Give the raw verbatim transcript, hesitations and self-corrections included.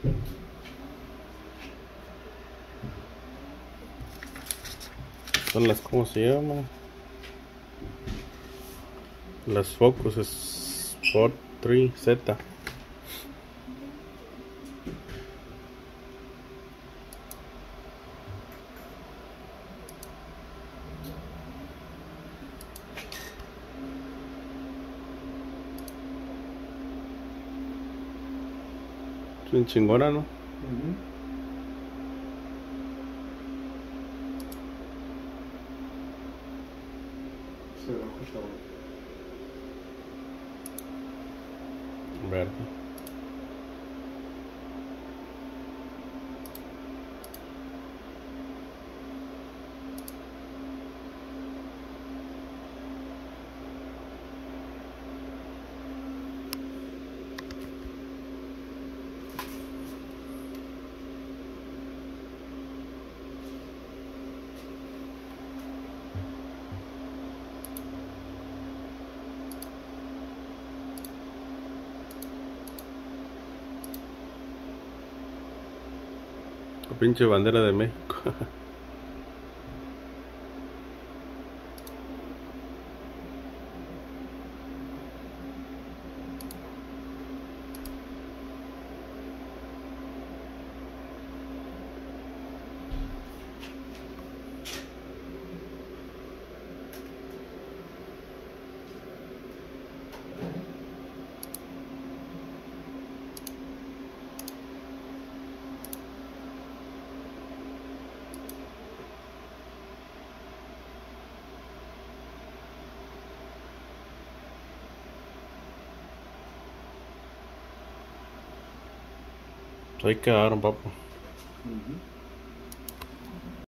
Son las, ¿cómo se llama? Las Focus Sport tres Z. Es bien chingona, ¿no? Uh-huh. Se lo escucha bueno. Verde. La pinche bandera de México. Ahí quedaron, papá. Uh-huh.